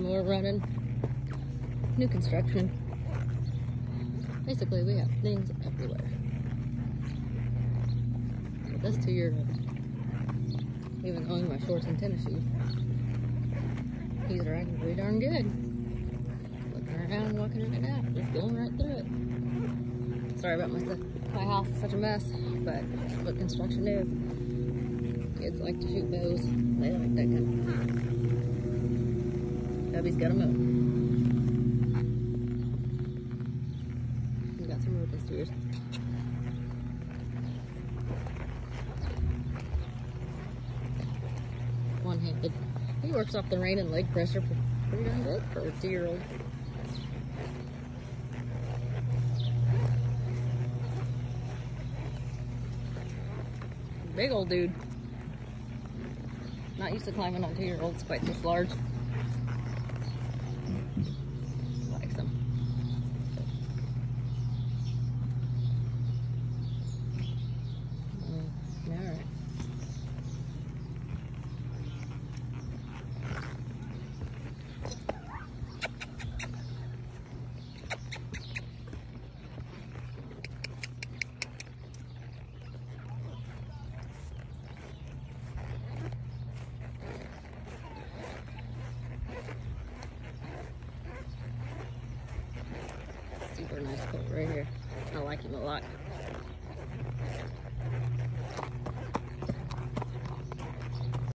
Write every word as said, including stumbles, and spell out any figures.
we're running new construction. Basically, we have things everywhere. But this two-year-old, even owning my shorts and tennis shoes, he's riding pretty darn good. Looking around, walking right now, just going right through it. Sorry about my stuff. My house is such a mess, but that's what construction is. Kids like to shoot bows. They like that kind of thing. Hubby's got a mow. He's got some rope steers. One-handed. He works off the rein and leg pressure pretty darn good for a two-year-old. Big old dude. Not used to climbing on two-year-olds quite this large. Likes them. Mm, all right. Super nice coat right here. I like him a lot.